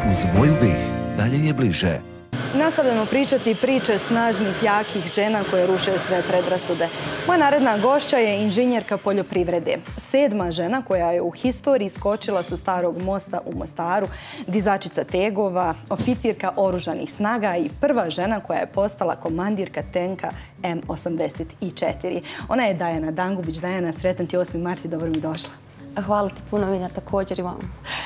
Uz moju bih, dalje je bliže. Nastavljamo pričati priče snažnih, jakih žena koje ruše sve predrasude. Moja naredna gošća je inženjerka poljoprivrede. 7. žena koja je u historiji skočila sa Starog mosta u Mostaru, dizačica tegova, oficirka oružanih snaga i prva žena koja je postala komandirka tenka M84. Ona je Dajana Dangubić. Dajana, sretan ti 8. mart i dobro mi došla. Hvala ti puno, Milja, također i vama.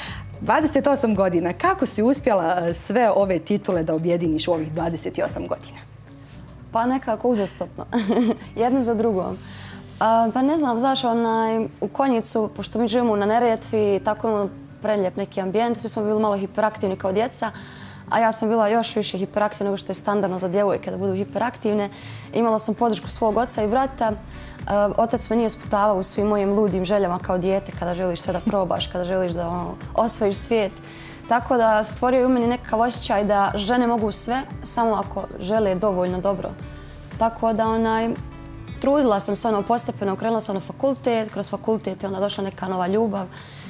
28 godina. Kako si uspjela sve ove titule da objediniš u ovih 28 godina? Pa nekako uzastopno. Jedno za drugom. Pa ne znam, znaš, u Konjicu, pošto mi živimo na Neretvi, tako imamo prelijep neki ambijent, svi smo bili malo hiperaktivni kao djeca, a ja sam bila još više hiperaktivna nego što je standardno za djevojke da budu hiperaktivne. Imala sam podršku svog oca i brata. Otac me nije sputavao u svim mojim ludim željama kao dijete, kada želiš sve da probaš, kada želiš da osvojiš svijet. Tako da stvorio je u meni nekakav osjećaj da žene mogu sve, samo ako žele dovoljno dobro. Tako da trudila sam se postepeno, krenula sam na fakultet, kroz fakultet je onda došla neka nova ljubav.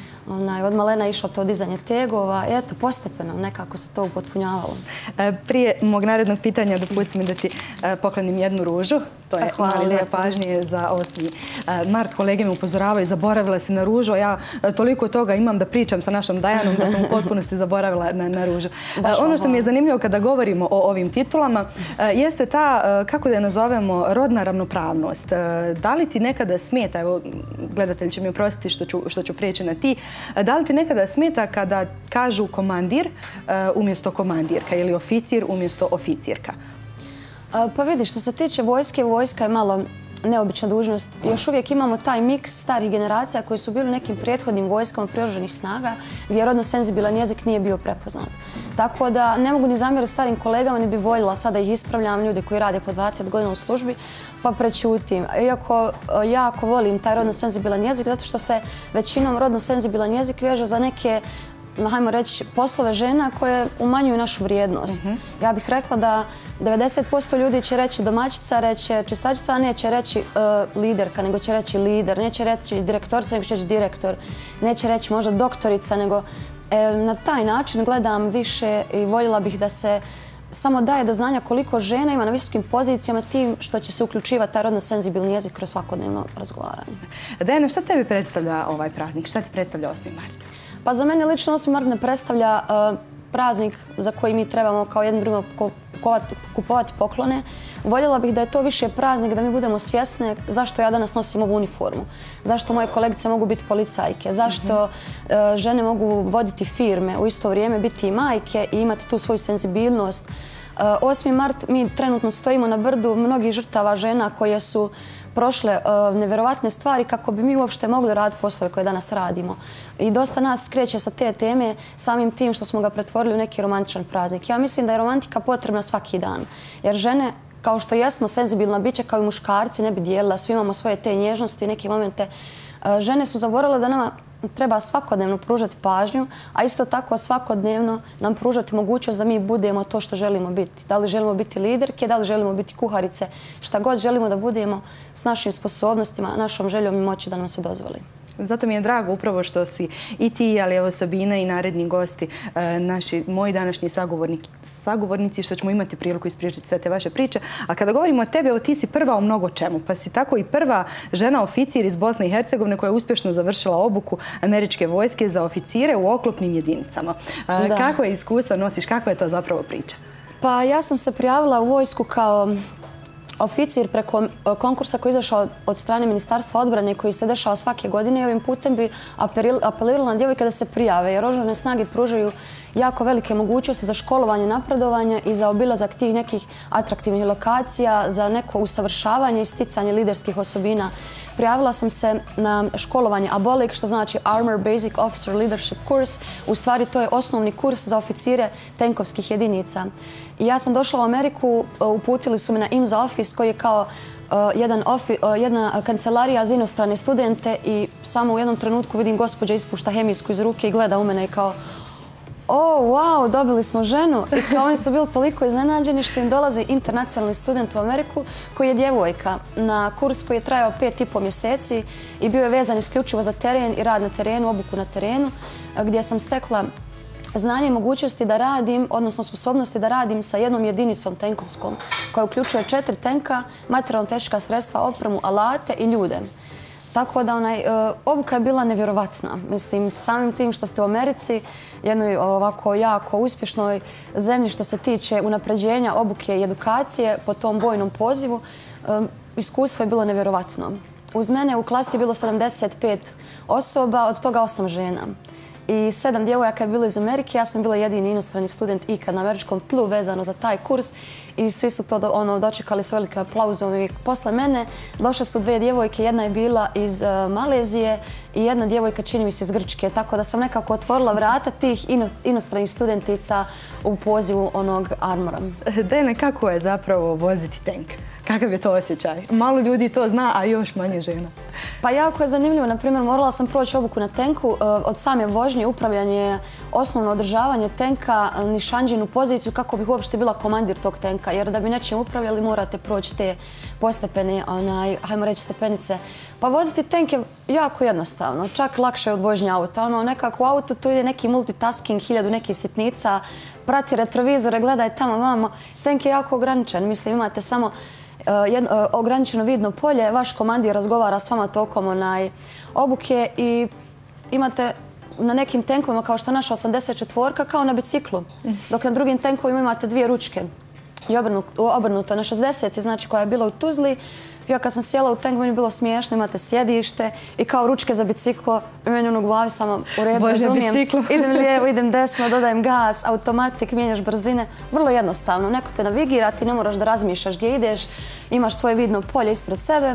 Od malena je išlo to dizanje tegova. Eto, postepeno nekako se to upotpunjavalo. Prije mog narednog pitanja dopusti mi da ti poklonim jednu ružu. To je mali dio pažnje za 8. mart. Kolege me upozoravaju, zaboravila si na ružu. Ja toliko toga imam da pričam sa našom Dajanom da sam u potpunosti zaboravila na ružu. Ono što mi je zanimljivo kada govorimo o ovim titulama jeste ta, kako da je nazovemo, rodna ravnopravnost. Da li ti nekada smeta, evo gledatelj će mi oprostiti što ću prijeći na ti, da li ti nekada smeta kada kažu komandir umjesto komandirka ili oficir umjesto oficirka? Pa vidi, što se tiče vojske, vojska je malo neobična dužnost. Još uvijek imamo taj miks starih generacija koji su bili u nekim prethodnim vojskama prioružanih snaga gdje rodno senzibilan jezik nije bio prepoznat. Tako da ne mogu ni zamjeriti starim kolegama, ni bi voljela sada ih ispravljam, ljude koji rade po 20 godina u službi, pa prećutim. Iako jako volim taj rodno senzibilan jezik, zato što se većinom rodno senzibilan jezik veže za neke, hajmo reći, poslove žena koje umanjuju našu vrijednost. Ja bih rekla da 90% ljudi će reći domaćica, reći čistačica, a neće reći liderka, nego će reći lider, neće reći direktorica, nego će reći direktor, neće reći možda doktorica, nego na taj način gledam više i voljela bih da se samo daje do znanja koliko žena ima na visokim pozicijama tim što će se uključivati taj rodno senzibilni jezik kroz svakodnevno razgovaranje. Dajana, šta tebi predstavlja ovaj praznik? Šta ti predstavlja 8. mart? Pa za mene lično 8. mart ne predstavlja praznik za koji mi trebamo kao jedno drugo kupovati poklone. Voljela bih da je to više praznik, da mi budemo svjesne zašto ja danas nosim ovu uniformu. Zašto moje kolegice mogu biti policajke, zašto žene mogu voditi firme, u isto vrijeme biti i majke i imati tu svoju senzibilnost. 8. mart mi trenutno stojimo na brdu mnogih žrtava žena koje su prošle nevjerovatne stvari kako bi mi uopšte mogli raditi poslove koje danas radimo. I dosta nas skreće sa te teme samim tim što smo ga pretvorili u neki romantičan praznik. Ja mislim da je romantika potrebna svaki dan. Jer žene, kao što jesmo senzibilna bića kao i muškarci, ne bi dijelila, svi imamo svoje te nježnosti, neke momente. Žene su zaboravile da nama treba svakodnevno pružati pažnju, a isto tako svakodnevno nam pružati mogućnost da mi budemo to što želimo biti. Da li želimo biti liderke, da li želimo biti kuharice, šta god želimo da budemo s našim sposobnostima, našom željom i moći da nam se dozvoli. Zato mi je drago upravo što si i ti, ali evo Sabina i naredni gosti, moji današnji sagovornici, što ćemo imati priliku ispričati sve te vaše priče. A kada govorimo o tebi, evo ti si prva u mnogo čemu, pa si tako i prva žena oficir iz Bosne i Hercegovine koja je uspješno završila obuku američke vojske za oficire u oklopnim jedinicama. Kako je iskustvo nosiš, kakva je to zapravo priča? Pa ja sam se prijavila u vojsku kao oficir preko konkursa koji je izašao od strane Ministarstva odbrane koji se dešava svake godine i ovim putem bi apelirala na djevojke da se prijave jer oružane snage pružaju jako velike mogućnosti za školovanje, napredovanje i za obilazak tih nekih atraktivnih lokacija, za neko usavršavanje i sticanje liderskih osobina. Prijavila sam se na školovanje ABOLIC, što znači Armor Basic Officer Leadership Course. U stvari to je osnovni kurs za oficire tenkovskih jedinica. I ja sam došla u Ameriku, uputili su me na IMSA office koji je kao jedna kancelarija za inostrane studente i samo u jednom trenutku vidim gospođa ispušta hemijsku iz ruke i gleda u mene i kao o, wow, dobili smo ženu. I kao oni su bili toliko iznenađeni što im dolazi internacionalni student u Ameriku koji je djevojka na kurs koji je trajao 5,5 mjeseci i bio je vezan isključivo za teren i rad na terenu, obuku na terenu, gdje sam stekla znanje i mogućnosti da radim, odnosno sposobnosti da radim sa jednom jedinicom tenkovskom koja uključuje 4 tenka, materijalno-tehnička sredstva, opremu, alate i ljude. Tako da obuka je bila nevjerovatna. Mislim, samim tim što ste u Americi, jednoj ovako jako uspješnoj zemlji što se tiče unapređenja obuke i edukacije po tom vojnom pozivu, iskustvo je bilo nevjerovatno. Uz mene u klasi je bilo 75 osoba, od toga 8 žena. I 7 djevojaka je bilo iz Amerike, ja sam bila jedini inostrani student ikad na američkom tlu vezano za taj kurs i svi su to dočekali s velikim aplauzom. I posle mene došle su 2 djevojke, jedna je bila iz Malezije i jedna djevojka čini mi se iz Grčke, tako da sam nekako otvorila vrata tih inostranih studentica u pozivu onog Armora. Dejane, kako je zapravo voziti tank? Kakav je to osjećaj? Malo ljudi to zna, a još manje žena. Pa jako je zanimljivo. Naprimjer, morala sam proći obuku na tenku. Od same vožnje, upravljanje, osnovno održavanje tenka, nišanđenu poziciju kako bih uopšte bila komandir tog tenka. Jer da bi nečim upravljali morate proći te postepene, hajmo reći, stepenice. Pa voziti tank je jako jednostavno. Čak lakše od vožnje auta. Nekako u autu tu ide neki multitasking, 1000 nekih sitnica, prati retrovizore, gledaj tamo, vamo. Tank je jako ograničen. Mislim, imate samo ograničeno vidno polje, vaš komandir razgovara s vama tokom obuke i imate na nekim tenkovima kao što je naša 84-ka kao na biciklu, dok na drugim tenkovima imate 2 ručke. I obrnuto na 60, znači koja je bila u Tuzli, ja kad sam sjela u tank, meni je bilo smiješno, imate sjedište i kao ručke za biciklo, i meni u glavi samo u redu, razumijem, idem lijevo, idem desno, dodajem gas, automatik, mijenjaš brzine, vrlo jednostavno, neko te navigira, ti ne moraš da razmišljaš gdje ideš, imaš svoje vidno polje ispred sebe,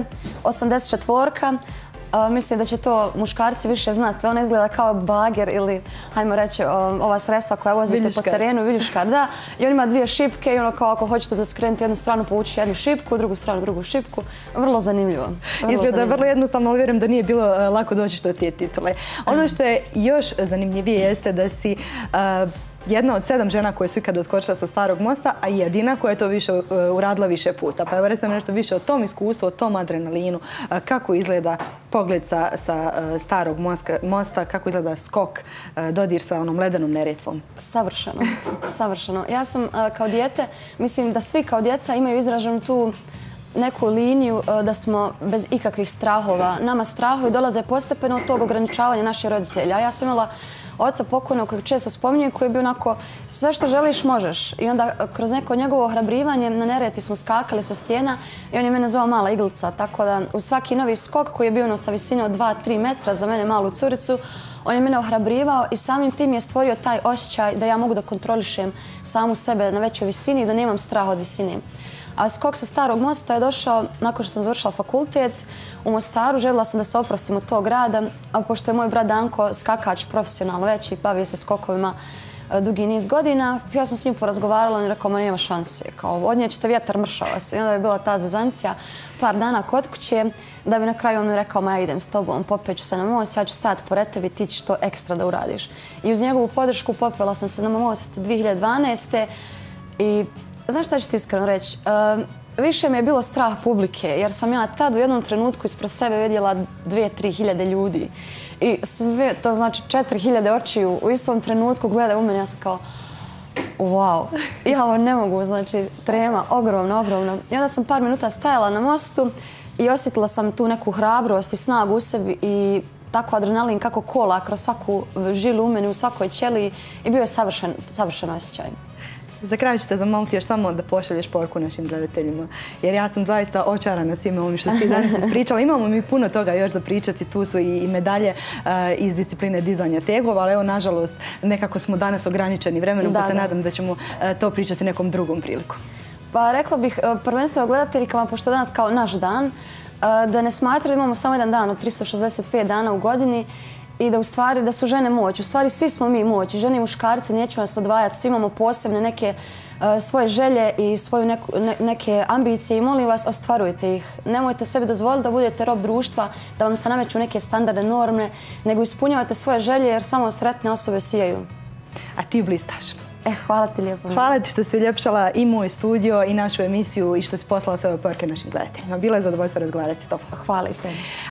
84-ka, mislim da će to muškarci više znati. Ona izgleda kao bager ili, hajmo reći, ova sredstva koja vozite po terenu, viljuškar, da. I on ima 2 šipke i ono kao ako hoćete da skrenete jednu stranu, povući jednu šipku, drugu stranu, drugu šipku. Vrlo zanimljivo. Izgleda vrlo jednostavno, ali vjerujem da nije bilo lako doći do te titule. Ono što je još zanimljivije jeste da si jedna od 7 žena koje su ikada doskočila sa Starog mosta, a jedina koja je to uradila više puta. Pa evo recimo nešto više o tom iskustvu, o tom adrenalinu, kako izgleda pogled sa Starog mosta, kako izgleda skok, dodir sa onom ledenom Neretvom. Savršeno, savršeno. Ja sam kao dijete, mislim da svi kao djeca imaju izraženu tu neku liniju da smo bez ikakvih strahova. Nama strahovi dolaze postepeno od tog ograničavanja naših roditelja. Ja sam imala oca pokojnog kojeg često spominjem, koji je bio onako sve što želiš možeš. I onda kroz neko njegovo ohrabrivanje na Neretvi smo skakali sa stijena i on je mene zvao mala iglica. Tako da u svaki novi skok koji je bio sa visine od 2-3 metra za mene malu curicu, on je mene ohrabrivao i samim tim je stvorio taj osjećaj da ja mogu da kontrolišem samu sebe na većoj visini i da nemam strah od visine. A skok sa Starog mosta je došao nakon što sam završila fakultet u Mostaru. Željela sam da se oprostim od tog rada, a pošto je moj brat Danko skakač profesionalno već i bavio se skokovima dugi niz godina, ja sam s njim porazgovarala i rekao, ma nema šanse, odnijećete vjetar, mršava se. I onda je bila ta zezancija par dana kod kuće, da bi na kraju on mi rekao, ma ja idem s tobom, popeću se na most, ja ću stajati pored tebi, ti ćeš to ekstra da uradiš. I uz njegovu podršku popela sam se na most 2012. i znaš šta ću ti iskreno reći? Više mi je bilo strah publike, jer sam ja tad u jednom trenutku ispred sebe vidjela 2-3 hiljade ljudi. I sve, to znači 4.000 očiju u istom trenutku gleda u mene, ja sam kao wow, ja ovo ne mogu, znači trema, ogromna, ogromna. I onda sam par minuta stajala na mostu i osjetila sam tu neku hrabrost i snagu u sebi i tako adrenalin kako kola kroz svaku žilu u meni, u svakoj ćeliji i bio je savršen osjećaj. Za kraj ću te zamoliti još samo da pošalješ poruku našim gledateljima, jer ja sam zaista očarana svime ovim što si danas ispričala. Imamo mi puno toga još za pričati, tu su i medalje iz discipline dizanja tegova, ali evo, nažalost, nekako smo danas ograničeni vremenom, pa se nadam da ćemo to pričati nekom drugom priliku. Pa rekla bih prvenstveno gledateljkama, pošto je danas kao naš dan, da ne smatraju imamo samo jedan dan od 365 dana u godini, i da u stvari da su žene moć. U stvari svi smo mi moć. Žene i muškarci, neću nas odvajati. Svi imamo posebne neke svoje želje i svoje neke ambicije i molim vas, ostvarujte ih. Nemojte sebi dozvoliti da budete rob društva, da vam se nameću neke standarde, norme, nego ispunjavate svoje želje jer samo sretne osobe sijaju. A ti blistaš. Hvala ti lijepo. Hvala ti što si uljepšala i moj studio i našu emisiju i što si poslala sve ove poruke našim gledateljima. Bilo je zadovoljstvo razgovarati s tobom. Hvala i tebi.